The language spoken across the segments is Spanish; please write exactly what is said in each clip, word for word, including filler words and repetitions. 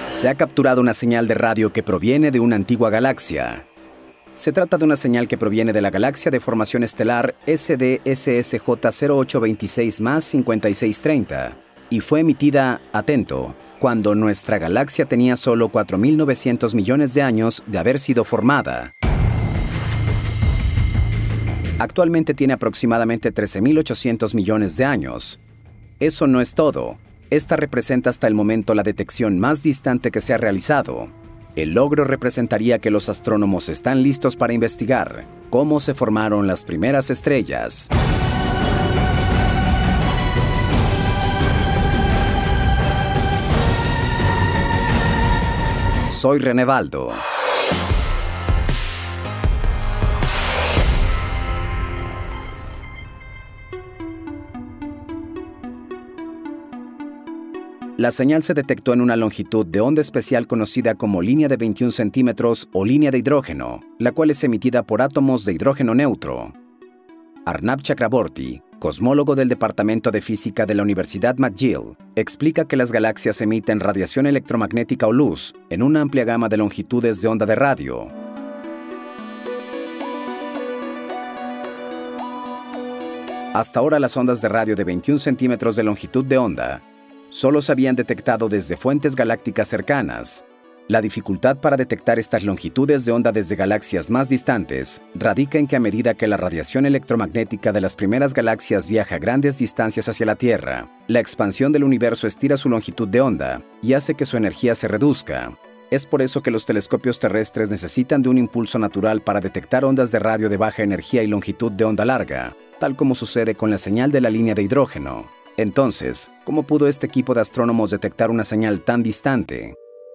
Se ha capturado una señal de radio que proviene de una antigua galaxia. Se trata de una señal que proviene de la galaxia de formación estelar S D S S J cero ocho veintiséis más cincuenta y seis treinta y fue emitida, atento, cuando nuestra galaxia tenía solo cuatro mil novecientos millones de años de haber sido formada. Actualmente tiene aproximadamente trece mil ochocientos millones de años. Eso no es todo. Esta representa hasta el momento la detección más distante que se ha realizado. El logro representaría que los astrónomos están listos para investigar cómo se formaron las primeras estrellas. Soy René Baldo. La señal se detectó en una longitud de onda especial conocida como línea de veintiún centímetros o línea de hidrógeno, la cual es emitida por átomos de hidrógeno neutro. Arnab Chakraborty, cosmólogo del Departamento de Física de la Universidad McGill, explica que las galaxias emiten radiación electromagnética o luz en una amplia gama de longitudes de onda de radio. Hasta ahora las ondas de radio de veintiún centímetros de longitud de onda solo se habían detectado desde fuentes galácticas cercanas. La dificultad para detectar estas longitudes de onda desde galaxias más distantes radica en que a medida que la radiación electromagnética de las primeras galaxias viaja grandes distancias hacia la Tierra, la expansión del universo estira su longitud de onda y hace que su energía se reduzca. Es por eso que los telescopios terrestres necesitan de un impulso natural para detectar ondas de radio de baja energía y longitud de onda larga, tal como sucede con la señal de la línea de hidrógeno. Entonces, ¿cómo pudo este equipo de astrónomos detectar una señal tan distante?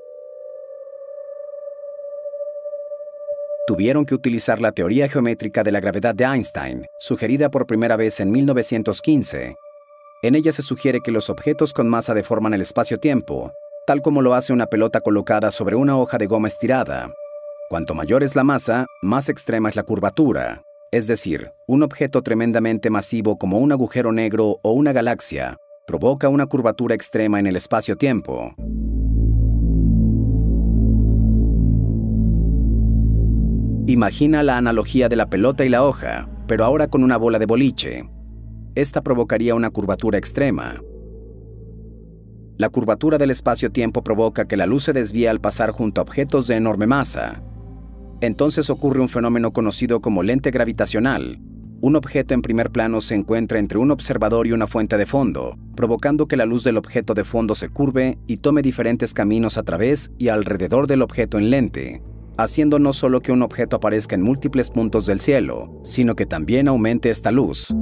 Tuvieron que utilizar la teoría geométrica de la gravedad de Einstein, sugerida por primera vez en mil novecientos quince. En ella se sugiere que los objetos con masa deforman el espacio-tiempo, tal como lo hace una pelota colocada sobre una hoja de goma estirada. Cuanto mayor es la masa, más extrema es la curvatura. Es decir, un objeto tremendamente masivo como un agujero negro o una galaxia provoca una curvatura extrema en el espacio-tiempo. Imagina la analogía de la pelota y la hoja, pero ahora con una bola de boliche. Esta provocaría una curvatura extrema. La curvatura del espacio-tiempo provoca que la luz se desvíe al pasar junto a objetos de enorme masa. Entonces ocurre un fenómeno conocido como lente gravitacional. Un objeto en primer plano se encuentra entre un observador y una fuente de fondo, provocando que la luz del objeto de fondo se curve y tome diferentes caminos a través y alrededor del objeto en lente, haciendo no solo que un objeto aparezca en múltiples puntos del cielo, sino que también aumente esta luz.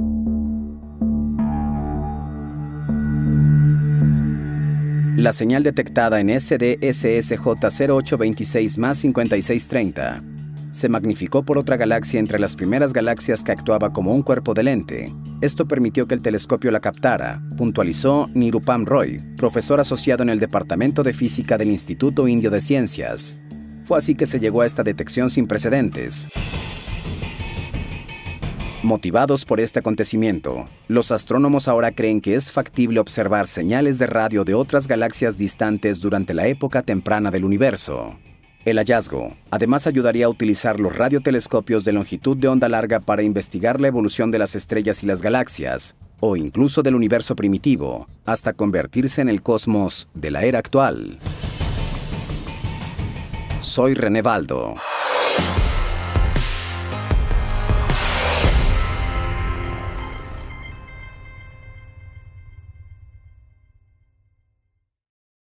La señal detectada en S D S S J cero ocho veintiséis más cincuenta y seis treinta se magnificó por otra galaxia entre las primeras galaxias que actuaba como un cuerpo de lente. Esto permitió que el telescopio la captara, puntualizó Nirupam Roy, profesor asociado en el Departamento de Física del Instituto Indio de Ciencias. Fue así que se llegó a esta detección sin precedentes. Motivados por este acontecimiento, los astrónomos ahora creen que es factible observar señales de radio de otras galaxias distantes durante la época temprana del universo. El hallazgo, además, ayudaría a utilizar los radiotelescopios de longitud de onda larga para investigar la evolución de las estrellas y las galaxias, o incluso del universo primitivo, hasta convertirse en el cosmos de la era actual. Soy René Baldo.